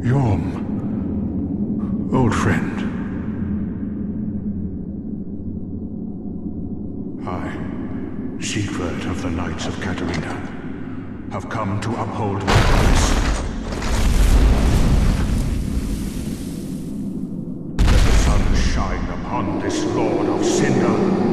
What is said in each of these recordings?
Yorm, old friend. I, Siegward of the Knights of Catarina, have come to uphold my promise. Let the sun shine upon this Lord of Cinder.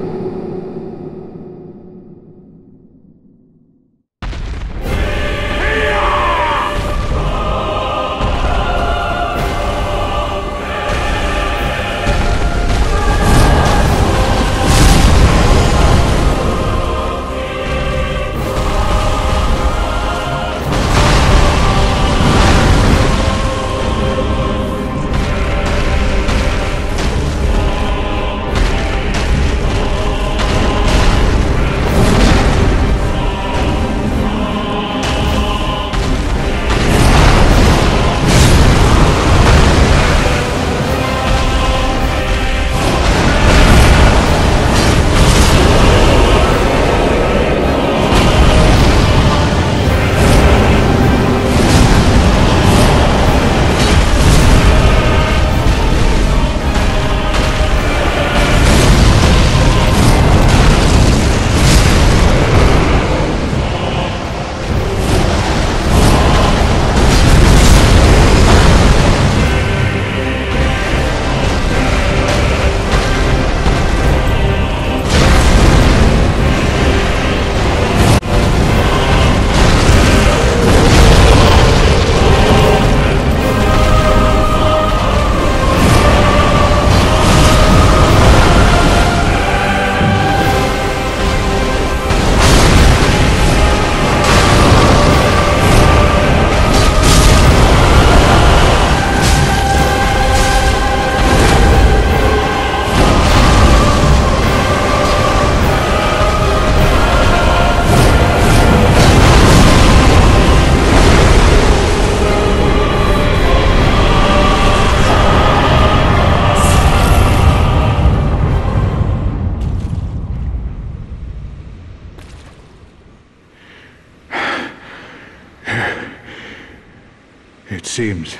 It seems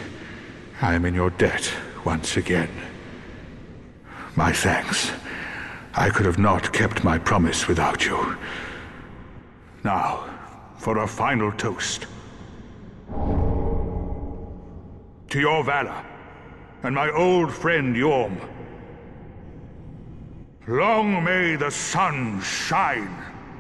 I am in your debt once again. My thanks. I could have not kept my promise without you. Now, for a final toast. To your valor, and my old friend Yorm. Long may the sun shine!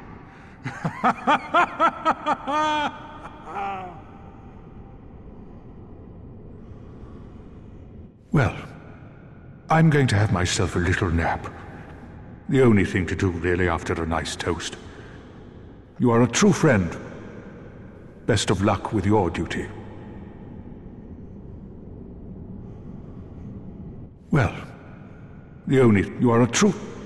Well, I'm going to have myself a little nap. The only thing to do, really, after a nice toast. You are a true friend. Best of luck with your duty. Well, you are a true...